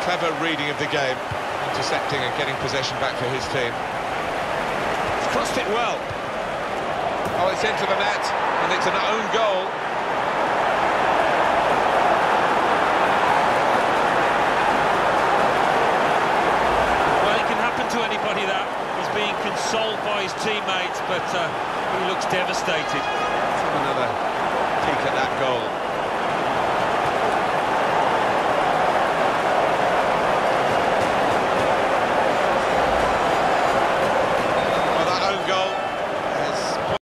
clever reading of the game, intercepting and getting possession back for his team. He's crossed it well. Oh, it's into the net, and it's an own goal. Well, it can happen to anybody, that. He's being consoled by his teammates, but he looks devastated. Let's have another peek at that goal.